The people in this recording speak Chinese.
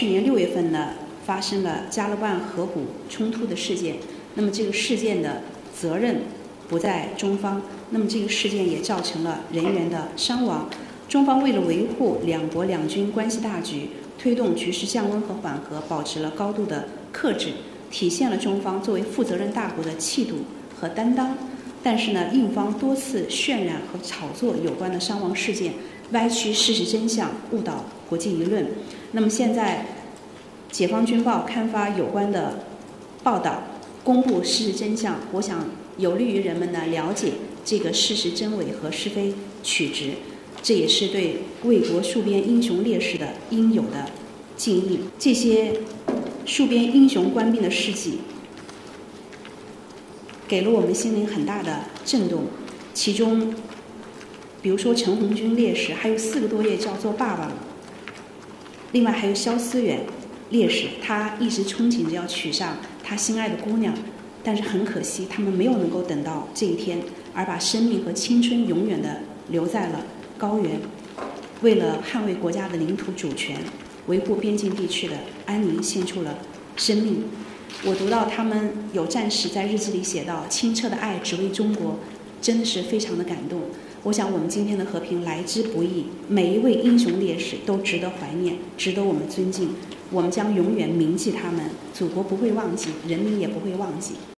去年6月份呢，发生了加勒万河谷冲突的事件。那么这个事件的责任不在中方，那么这个事件也造成了人员的伤亡。中方为了维护两国两军关系大局，推动局势降温和缓和，保持了高度的克制，体现了中方作为负责任大国的气度和担当。但是呢，印方多次渲染和炒作有关的伤亡事件，歪曲事实真相，误导国际舆论。那么现在，解放军报刊发有关的报道，公布事实真相，我想有利于人们呢了解这个事实真伪和是非曲直，这也是对为国戍边英雄烈士的应有的敬意。这些戍边英雄官兵的事迹，给了我们心灵很大的震动。其中，比如说陈红军烈士，还有4个多月叫做爸爸了。另外还有肖思远烈士，他一直憧憬着要娶上他心爱的姑娘，但是很可惜，他们没有能够等到这一天，而把生命和青春永远的留在了高原，为了捍卫国家的领土主权，维护边境地区的安宁，献出了生命。我读到他们有战士在日记里写道：“清澈的爱只为中国”，真的是非常的感动。我想我们今天的和平来之不易，每一位英雄烈士都值得怀念，值得我们尊敬。我们将永远铭记他们，祖国不会忘记，人民也不会忘记。